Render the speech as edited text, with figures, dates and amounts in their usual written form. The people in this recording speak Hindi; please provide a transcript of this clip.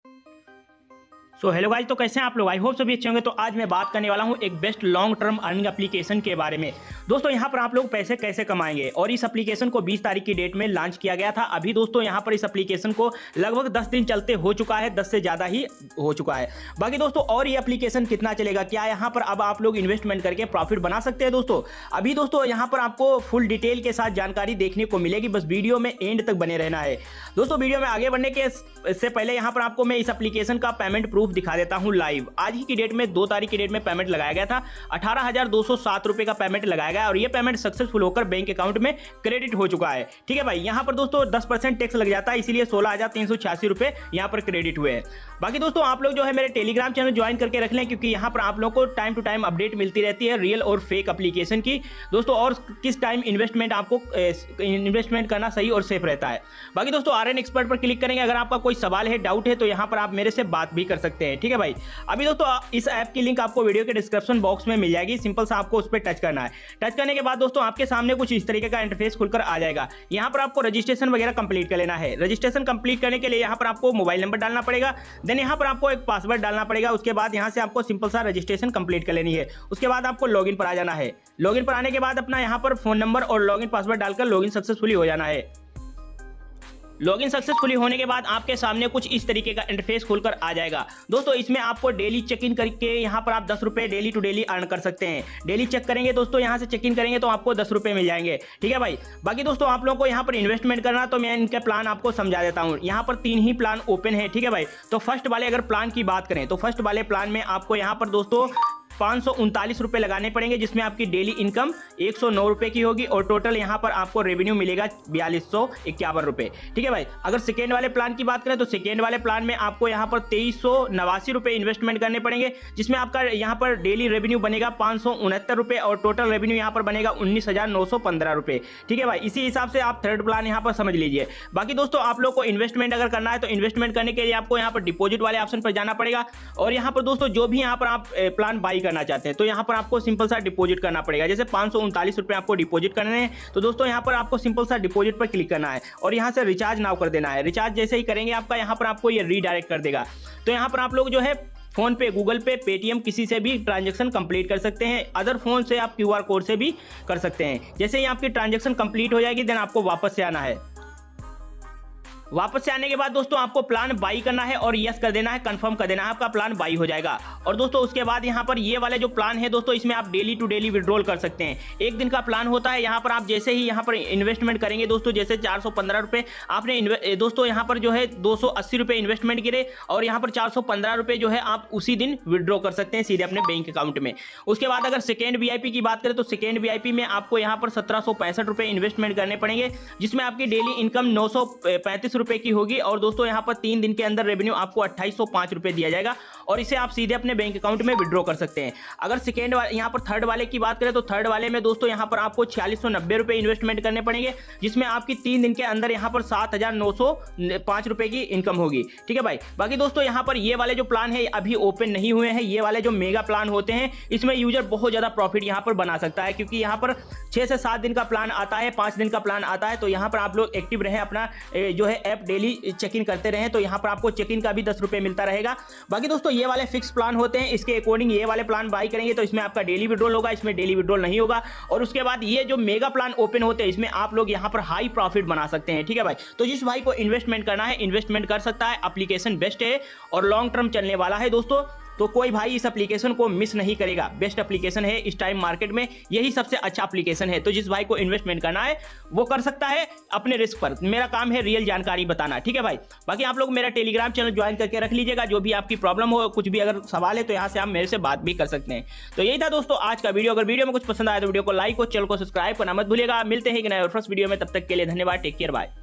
सो हेलो गाइस, तो कैसे हैं आप लोग? आई होप सभी अच्छे होंगे। तो आज मैं बात करने वाला हूं एक best long term earning application के बारे में। दोस्तों यहां पर आप लोग पैसे कैसे कमाएंगे, और इस एप्लीकेशन को 20 तारीख की डेट में लॉन्च किया गया था। अभी दोस्तों यहां पर इस एप्लीकेशन को लगभग 10 दिन चलते हो चुका है, 10 से ज़्यादा ही हो चुका है। बाकी दोस्तों और ये एप्लीकेशन कितना चलेगा, क्या यहाँ पर अब आप लोग इन्वेस्टमेंट करके प्रॉफिट बना सकते हैं? दोस्तों अभी दोस्तों यहाँ पर आपको फुल डिटेल के साथ जानकारी देखने को मिलेगी, बस वीडियो में एंड तक बने रहना है। दोस्तों वीडियो में आगे बढ़ने के से पहले यहाँ पर आपको मैं इस एप्लीकेशन का पेमेंट प्रूफ दिखा देता हूँ लाइव। आज ही की डेट में 2 तारीख की डेट में पेमेंट लगाया गया था। 18,207 रुपए का पेमेंट लगाया गया और ये पेमेंट सक्सेसफुल होकर बैंक अकाउंट में क्रेडिट हो चुका है। ठीक है भाई, यहाँ पर दोस्तों 10% टैक्स लग जाता है, इसीलिए 16,386 रुपए यहाँ पर क्रेडिट हुए हैं। बाकी दोस्तों आप लोग जो है मेरे टेलीग्राम चैनल ज्वाइन करके रख लें, क्योंकि यहाँ पर आप लोगों को टाइम टू टाइम अपडेट मिलती रहती है रियल और फेक एप्लीकेशन की दोस्तों, और किस टाइम इन्वेस्टमेंट आपको इन्वेस्टमेंट करना सही और सेफ रहता है। बाकी दोस्तों आरएन एक्सपर्ट पर क्लिक करेंगे, अगर आपका कोई सवाल है, डाउट है, तो यहाँ पर आप मेरे से बात भी कर सकते हैं। ठीक है भाई, अभी दोस्तों इस ऐप की लिंक आपको वीडियो के डिस्क्रिप्शन बॉक्स में मिल जाएगी। सिंपल सा आपको उस पर टच करना है। टच करने के बाद दोस्तों आपके सामने कुछ इस तरीके का इंटरफेस खुलकर आ जाएगा। यहाँ पर आपको रजिस्ट्रेशन वगैरह कंप्लीट कर लेना है। रजिस्ट्रेशन कंप्लीट करने के लिए यहाँ पर आपको मोबाइल नंबर डालना पड़ेगा, देन यहाँ पर आपको एक पासवर्ड डालना पड़ेगा। उसके बाद यहाँ से आपको सिंपल सा रजिस्ट्रेशन कंप्लीट कर लेनी है। उसके बाद आपको लॉगिन पर आ जाना है। लॉगिन पर आने के बाद अपना यहाँ पर फोन नंबर और लॉगिन पासवर्ड डालकर लॉगिन सक्सेसफुली हो जाना है। लॉगिन सक्सेसफुली होने के बाद आपके सामने कुछ इस तरीके का इंटरफेस खुलकर आ जाएगा। दोस्तों इसमें आपको डेली चेक इन करके यहाँ पर आप 10 रुपए डेली टू डेली अर्न कर सकते हैं। डेली चेक करेंगे दोस्तों, यहाँ से चेक इन करेंगे तो आपको 10 रुपए मिल जाएंगे। ठीक है भाई, बाकी दोस्तों आप लोगों को यहाँ पर इन्वेस्टमेंट करना, तो मैं इनके प्लान आपको समझा देता हूँ। यहाँ पर 3 ही प्लान ओपन है। ठीक है भाई, तो फर्स्ट वाले अगर प्लान की बात करें तो फर्स्ट वाले प्लान में आपको यहाँ पर दोस्तों 539 रुपए लगाने पड़ेंगे, जिसमें आपकी डेली इनकम 109 रुपए की होगी और टोटल यहाँ पर आपको रेवेन्यू मिलेगा 4251 रुपए। ठीक है भाई, अगर सेकेंड वाले प्लान की बात करें तो सेकेंड वाले प्लान में आपको यहाँ पर 2389 रुपए इन्वेस्टमेंट करने पड़ेंगे, जिसमें आपका यहाँ पर डेली रेवेन्यू बनेगा 569 रुपए और टोटल रेवेन्यू यहाँ पर बनेगा 19,915 रुपए। ठीक है भाई, इसी हिसाब से आप थर्ड प्लान यहाँ पर समझ लीजिए। बाकी दोस्तों आप लोग को इन्वेस्टमेंट अगर करना है तो इन्वेस्टमेंट करने के लिए आपको यहाँ पर डिपॉजिट वाले ऑप्शन पर जाना पड़ेगा, और यहाँ पर दोस्तों जो भी यहाँ पर आप प्लान बाई करना चाहते हैं तो यहां पर आपको सिंपल सा डिपॉजिट करना पड़ेगा। जैसे 539 रुपए आपको डिपॉजिट करने हैं, तो दोस्तों यहां पर आपको सिंपल सा डिपॉजिट पर क्लिक करना है और यहां से रिचार्ज नाउ कर देना है। रिचार्ज जैसे ही करेंगे आपका यहां पर आपको ये रीडायरेक्ट कर देगा। तो यहां पर आप लोग जो है फोन पे, गूगल पे, पेटीएम किसी से भी ट्रांजैक्शन कंप्लीट कर सकते हैं। अदर फोन से आप क्यूआर कोड से भी कर सकते हैं। जैसे ही आपकी ट्रांजैक्शन कंप्लीट हो जाएगी देन आपको वापस से आना है। वापस से आने के बाद दोस्तों आपको प्लान बाई करना है और यस कर देना है, कंफर्म कर देना है, आपका प्लान बाई हो जाएगा। और दोस्तों उसके बाद यहाँ पर ये वाले जो प्लान है दोस्तों, इसमें आप डेली टू डेली विड्रॉल कर सकते हैं। एक दिन का प्लान होता है। यहाँ पर आप जैसे ही यहाँ पर इन्वेस्टमेंट करेंगे दोस्तों, जैसे 415 रुपए आपने दोस्तों यहाँ पर जो है 280 रुपए इन्वेस्टमेंट गिरे और यहाँ पर 415 रुपए जो है आप उसी दिन विड्रॉ कर सकते हैं सीधे अपने बैंक अकाउंट में। उसके बाद अगर सेकेंड वीआईपी की बात करें तो सेकेंड वीआईपी में आपको यहाँ पर 1765 रुपए इन्वेस्टमेंट करने पड़ेंगे, जिसमें आपकी डेली इनकम 935 रुपए की होगी और दोस्तों यहां पर 3 दिन के अंदर रेवेन्यू आपको 2805 रुपए दिया जाएगा और इसे आप सीधे अपने बैंक अकाउंट में विड्रॉ कर सकते हैं। अगर सेकेंड यहां पर थर्ड वाले की बात करें तो थर्ड वाले में दोस्तों यहां पर आपको 4690 रुपए इन्वेस्टमेंट करने पड़ेंगे, जिसमें आपकी 3 दिन के अंदर यहां पर 7905 रुपए की इनकम होगी। ठीक है भाई, बाकी दोस्तों यहां पर ये वाले जो प्लान है अभी ओपन नहीं हुए हैं। ये वाले जो मेगा प्लान होते हैं इसमें यूजर बहुत ज्यादा प्रॉफिट यहां पर बना सकता है, क्योंकि यहां पर 6 से 7 दिन का प्लान आता है, 5 दिन का प्लान आता है। तो यहां पर आप लोग एक्टिव रहे, अपना जो है ऐप डेली चेक इन करते रहें, तो यहां पर आपको चेक इन का भी 10 रुपए मिलता रहेगा। बाकी दोस्तों ये वाले फिक्स प्लान होते हैं, इसके अकॉर्डिंग ये वाले प्लान बाई करेंगे तो इसमें आपका डेली विड्रॉल होगा, इसमें डेली विड्रॉल नहीं होगा। और उसके बाद ये जो मेगा प्लान ओपन होते हैं इसमें आप लोग यहां पर हाई प्रॉफिट बना सकते हैं। ठीक है भाई, तो जिस भाई को इन्वेस्टमेंट करना है इन्वेस्टमेंट कर सकता है। एप्लीकेशन बेस्ट है और लॉन्ग टर्म चलने वाला है दोस्तों, तो कोई भाई इस एप्लीकेशन को मिस नहीं करेगा। बेस्ट एप्लीकेशन है इस टाइम मार्केट में, यही सबसे अच्छा एप्लीकेशन है। तो जिस भाई को इन्वेस्टमेंट करना है वो कर सकता है अपने रिस्क पर। मेरा काम है रियल जानकारी बताना। ठीक है भाई, बाकी आप लोग मेरा टेलीग्राम चैनल ज्वाइन करके रख लीजिएगा। जो भी आपकी प्रॉब्लम हो, कुछ भी अगर सवाल है तो यहाँ से आप मेरे से बात भी कर सकते हैं। तो यही था दोस्तों आज का वीडियो। अगर वीडियो में कुछ पसंद आया तो वीडियो को लाइक और चैनल को सब्सक्राइब करना मत भूलिएगा। मिलते हैं एक नए और फर्स्ट वीडियो में, तब तक के लिए धन्यवाद। Take care, bye.